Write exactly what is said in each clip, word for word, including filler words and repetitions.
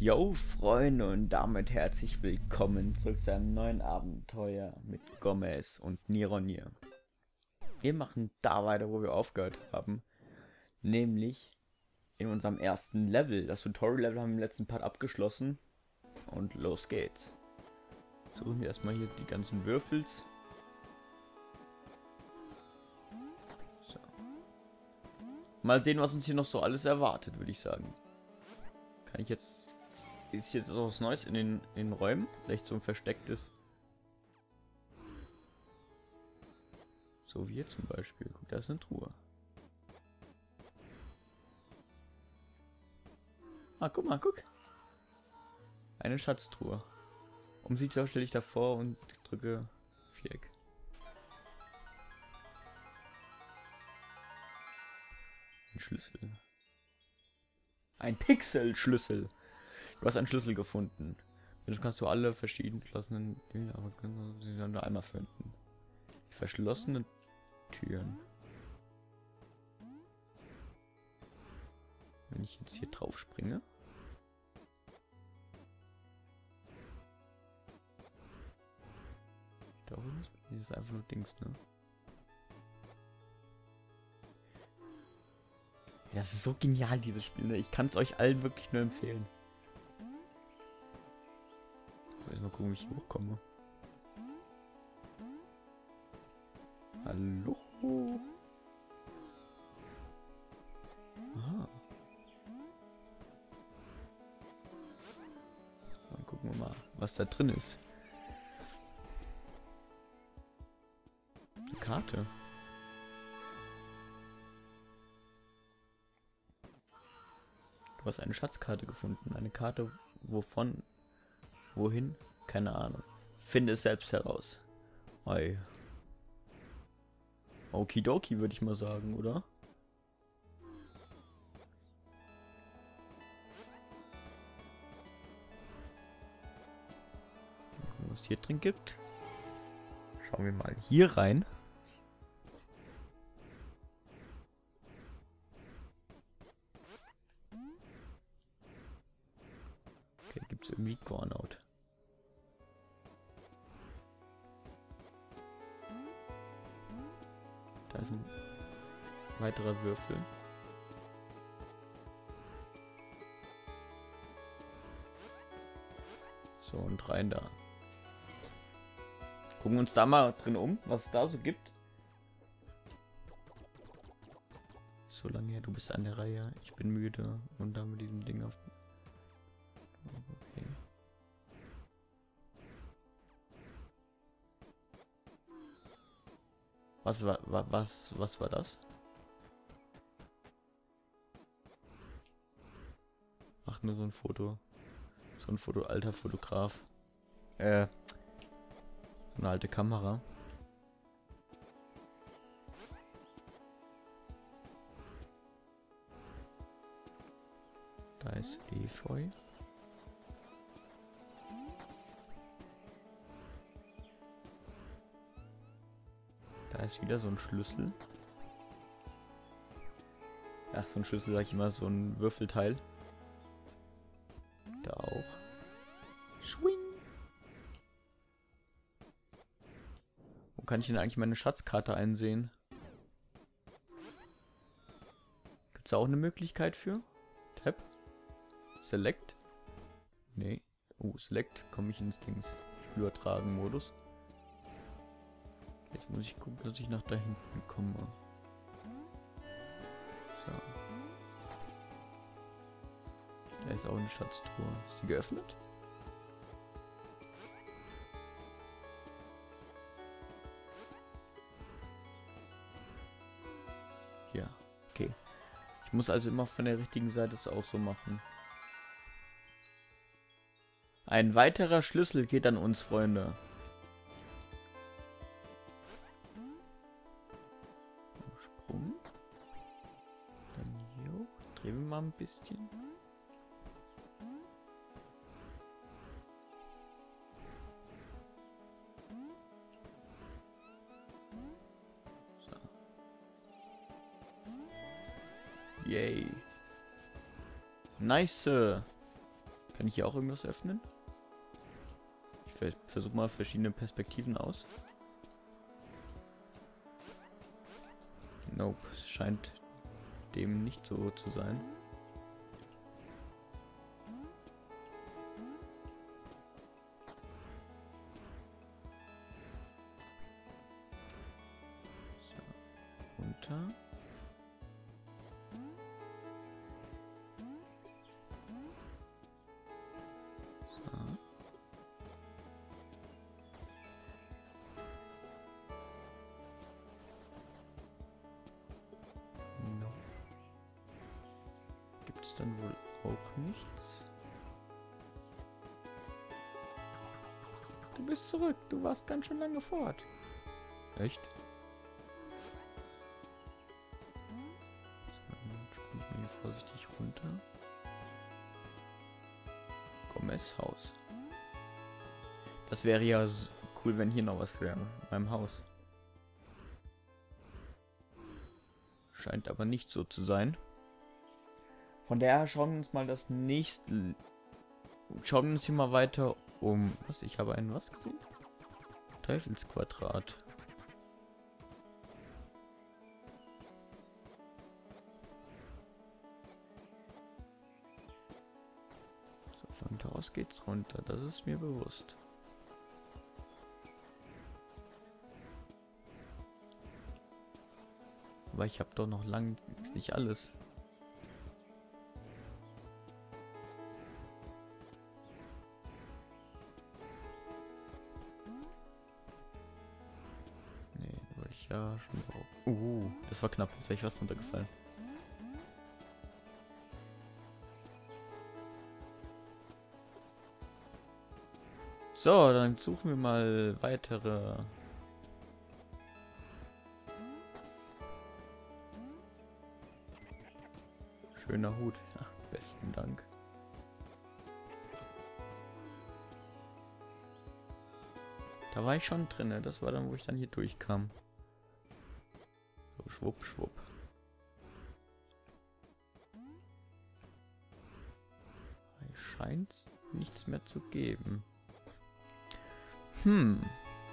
Yo Freunde und damit herzlich willkommen zurück zu einem neuen Abenteuer mit Gomez und Nironir. Wir machen da weiter, wo wir aufgehört haben, nämlich in unserem ersten Level. Das Tutorial-Level haben wir im letzten Part abgeschlossen und los geht's. Suchen wir erstmal hier die ganzen Würfels. So. Mal sehen, was uns hier noch so alles erwartet, würde ich sagen. Kann ich jetzt... Ist jetzt auch was Neues in den, in den Räumen? Vielleicht so ein verstecktes. So wie hier zum Beispiel. Guck, da ist eine Truhe. Ah, guck mal, guck. Eine Schatztruhe. Um sie zu stelle ich davor und drücke Viereck. Ein Schlüssel. Ein Pixelschlüssel. Du hast einen Schlüssel gefunden. Jetzt kannst du alle verschiedenen geschlossenen Dinge, aber sie sollen nur einmal finden. Verschlossene Türen. Wenn ich jetzt hier drauf springe. Da oben ist einfach nur Dings, ne? Das ist so genial, dieses Spiel, ne? Ich kann es euch allen wirklich nur empfehlen. Mal gucken, wie ich hochkomme. Hallo? Aha. Dann gucken wir mal, was da drin ist. Eine Karte. Du hast eine Schatzkarte gefunden. Eine Karte, wovon... Wohin? Keine Ahnung. Finde es selbst heraus. Oi. Okidoki, würde ich mal sagen, oder? Was es hier drin gibt. Schauen wir mal hier rein. Okay, gibt es irgendwie Gornout. Da ist ein weiterer Würfel. So, und rein da. Gucken wir uns da mal drin um, was es da so gibt. So lange her, du bist an der Reihe. Ich bin müde und da mit diesem Ding auf... Okay. Was war, war was was war das? Ach, nur so ein Foto. So ein Foto, alter Fotograf. Äh, so eine alte Kamera. Da ist Efeu. Da ist wieder so ein Schlüssel. Ach, so ein Schlüssel, sag ich immer, so ein Würfelteil. Da auch. Schwing. Wo kann ich denn eigentlich meine Schatzkarte einsehen? Gibt es da auch eine Möglichkeit für? Tab? Select? Nee. Oh, Select komme ich ins Dings. Spielübertragen-Modus. Jetzt muss ich gucken, dass ich nach da hinten komme. So. Da ist auch eine Schatztruhe. Ist die geöffnet? Ja, okay. Ich muss also immer von der richtigen Seite es auch so machen. Ein weiterer Schlüssel geht an uns, Freunde. Sprung. Dann hier hoch. Drehen wir mal ein bisschen. So. Yay. Nice. Kann ich hier auch irgendwas öffnen? Ich vers versuche mal verschiedene Perspektiven aus. Nope, es scheint dem nicht so zu sein. So, runter. Gibt's dann wohl auch nichts? Du bist zurück. Du warst ganz schön lange fort. Echt? So, jetzt kommt man hier vorsichtig runter. Gomez Haus. Das wäre ja cool, wenn hier noch was wäre. In meinem Haus. Scheint aber nicht so zu sein. Von daher schauen wir uns mal das nächste. Schauen wir uns hier mal weiter um. Was? Ich habe einen was gesehen? Teufelsquadrat. So, von da aus geht's runter. Das ist mir bewusst. Aber ich habe doch noch lange nicht alles. Ja, schon drauf. Uh, das war knapp. Jetzt wäre ich fast runtergefallen. So, dann suchen wir mal weitere. Schöner Hut. Ja, besten Dank. Da war ich schon drin. Das war dann, wo ich dann hier durchkam. So, schwupp, schwupp. Hier scheint nichts mehr zu geben. Hm.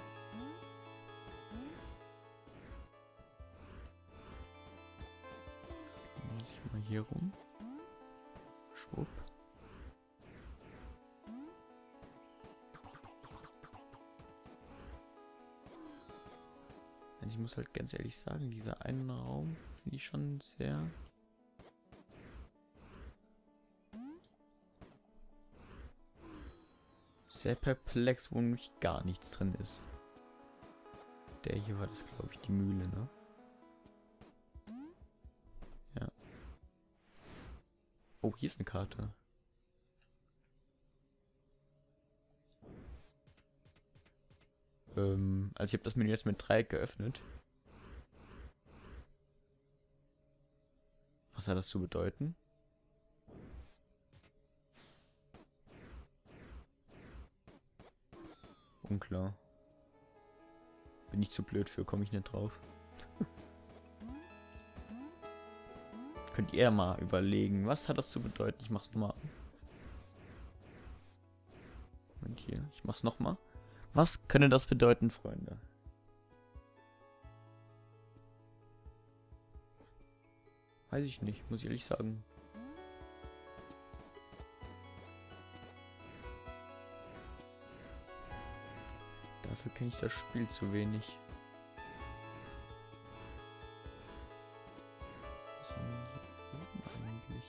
Muss ich mal hier rum. Schwupp. Ich muss halt ganz ehrlich sagen, dieser einen Raum finde ich schon sehr... sehr perplex, wo nämlich gar nichts drin ist. Der hier war das, glaube ich, die Mühle, ne? Ja. Oh, hier ist eine Karte. Ähm, also ich habe das Menü jetzt mit Dreieck geöffnet. Was hat das zu bedeuten? Unklar. Bin ich zu blöd für, komme ich nicht drauf. Könnt ihr mal überlegen, was hat das zu bedeuten? Ich mach's nochmal. Moment hier, ich mach's nochmal. Was könnte das bedeuten, Freunde? Weiß ich nicht, muss ich ehrlich sagen. Dafür kenne ich das Spiel zu wenig. Was haben wir hier oben eigentlich?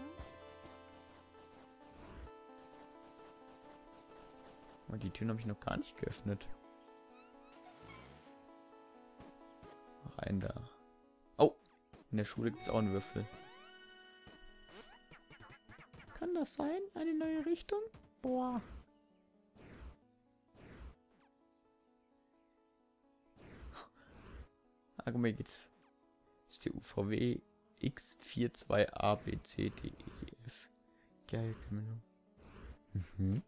Oh, die Türen habe ich noch gar nicht geöffnet. Rein da. Oh! In der Schule gibt es auch einen Würfel. Kann das sein? Eine neue Richtung? Boah. Ah, guck mal, hier geht's. Das ist die U V W X vier zwei A B C D E F. Geil, Menü. Mhm.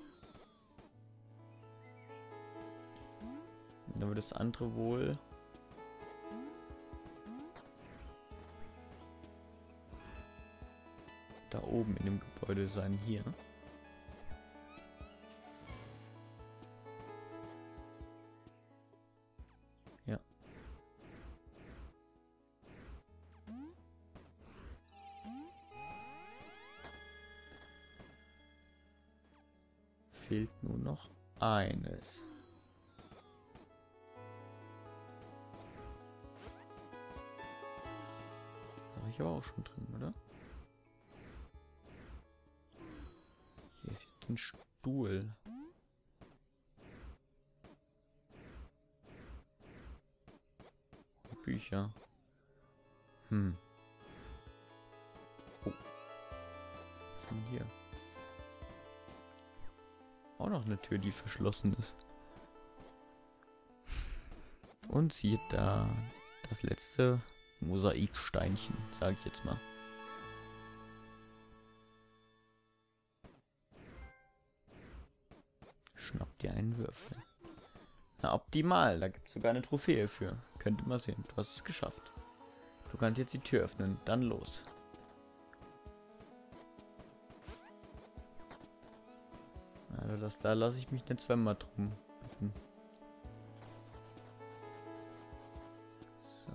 Dann wird das andere wohl. Da oben in dem Gebäude sein, hier. fehlt nur noch eines. Da war ich aber auch schon drin, oder? Hier ist jetzt ein Stuhl. Bücher. Hm. Oh. Was ist denn hier? Auch noch eine Tür, die verschlossen ist. Und sieht da das letzte Mosaiksteinchen, sage ich jetzt mal. Schnapp dir einen Würfel. Na, optimal. Da gibt es sogar eine Trophäe für. Könnt ihr mal sehen. Du hast es geschafft. Du kannst jetzt die Tür öffnen. Dann los. Also das, da lasse ich mich nicht zweimal drum bitten. So.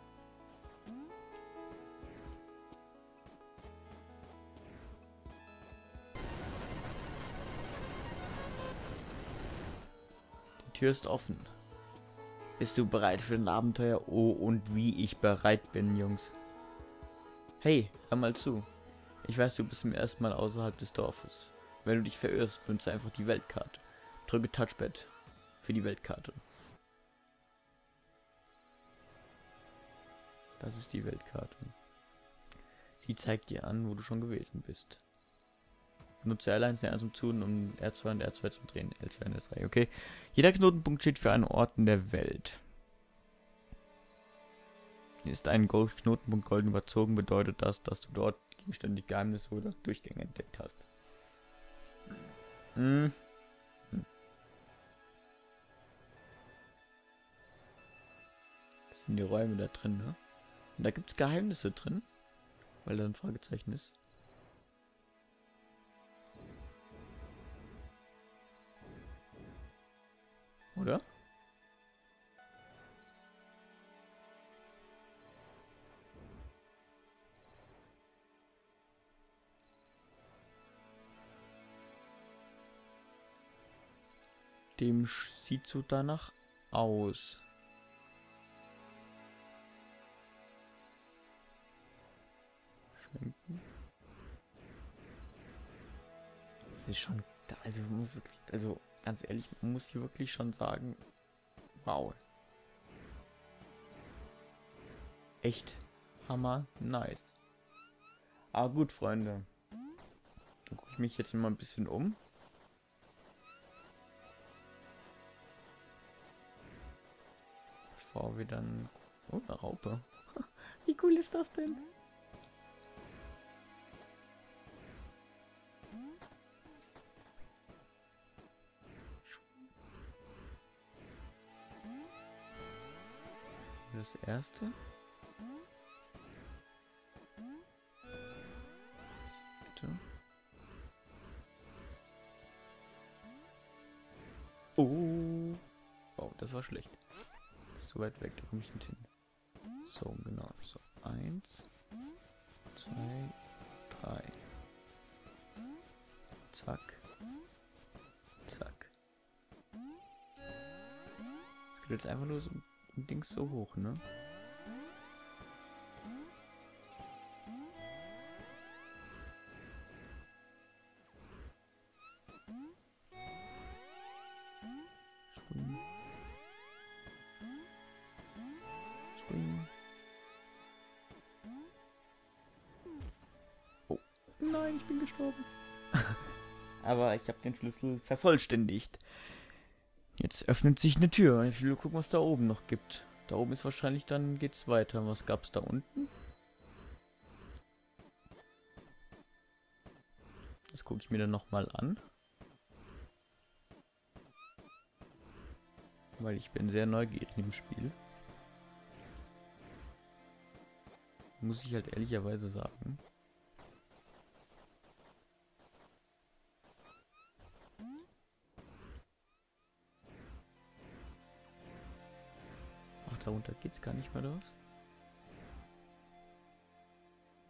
Die Tür ist offen. Bist du bereit für ein Abenteuer? Oh, und wie ich bereit bin, Jungs. Hey, hör mal zu. Ich weiß, du bist zum ersten Mal außerhalb des Dorfes. Wenn du dich verirrst, nutze einfach die Weltkarte. Drücke Touchpad für die Weltkarte. Das ist die Weltkarte. Sie zeigt dir an, wo du schon gewesen bist. Benutze L eins zum Zoomen, um R zwei und R zwei zu drehen. L zwei und R drei, okay. Jeder Knotenpunkt steht für einen Ort in der Welt. Hier ist ein Gold Knotenpunkt golden überzogen, bedeutet das, dass du dort Gegenstände, Geheimnisse oder Durchgänge entdeckt hast. Hm. Hm. Das sind die Räume da drin, ne? Und da gibt es Geheimnisse drin, weil da ein Fragezeichen ist. Oder? Dem sieht so danach aus. Schwenken. Das ist schon, also muss wirklich, also ganz ehrlich, man muss hier wirklich schon sagen, wow. Echt hammer nice. Aber gut, Freunde. Dann gucke ich mich jetzt mal ein bisschen um. Bevor wir dann... Oh, eine Raupe. Wie cool ist das denn? Das erste. Bitte. Oh. Oh, das war schlecht. Das ist so weit weg, da komme ich nicht hin. So, genau. So, eins, zwei, drei. Zack. Zack. Es geht jetzt einfach nur so ein Ding so hoch, ne? Springen. Springen. Oh. Nein, ich bin gestorben. Aber ich habe den Schlüssel vervollständigt. Jetzt öffnet sich eine Tür. Ich will gucken, was da oben noch gibt. Da oben ist wahrscheinlich, dann geht's weiter. Was gab's da unten? Das gucke ich mir dann nochmal an. Weil ich bin sehr neugierig im Spiel. Muss ich halt ehrlicherweise sagen. Ach, darunter geht's gar nicht mehr los.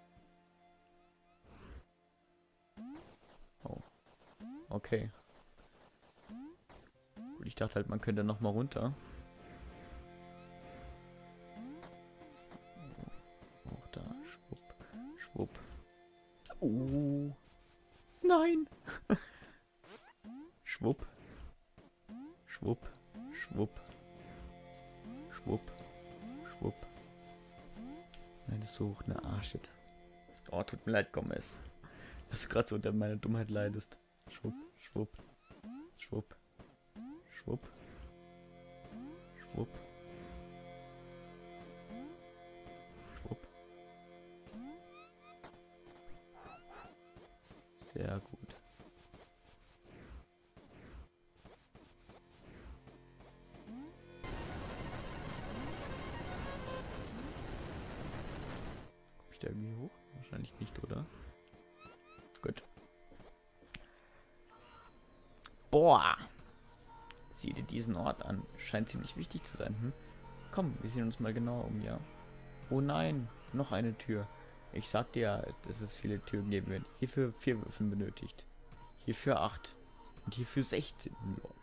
Oh. Okay. Gut, ich dachte halt, man könnte noch mal runter. Auch da. Schwupp. Schwupp. Oh. Nein. Schwupp. Schwupp. Schwupp. Schwupp. Schwupp. Nein, das ist so hoch. Ne, ah, shit. Oh, tut mir leid, Gomez. Dass du gerade so unter meiner Dummheit leidest. Schwupp. Schwupp. Schwupp. Schwupp. Schwupp. Schwupp. Sehr gut. Komm ich da irgendwie hoch? Wahrscheinlich nicht, oder? Gut. Boah! Sieh dir diesen Ort an. Scheint ziemlich wichtig zu sein, hm? Komm, wir sehen uns mal genauer um, ja. Oh nein, noch eine Tür. Ich sag dir ja, dass es viele Türen geben wird. Hierfür vier Würfel benötigt. Hierfür acht. Und hierfür sechzehn.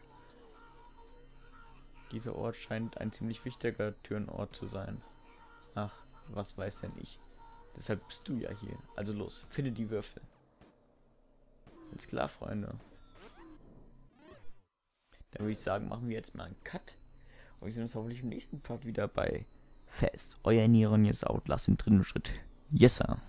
Dieser Ort scheint ein ziemlich wichtiger Türenort zu sein. Ach, was weiß denn ich. Deshalb bist du ja hier. Also los, finde die Würfel. Alles klar, Freunde. Dann würde ich sagen, machen wir jetzt mal einen Cut. Und wir sehen uns hoffentlich im nächsten Part wieder bei Fest. Euer Niron jetzt Outlast im dritten Schritt. Yes, sir.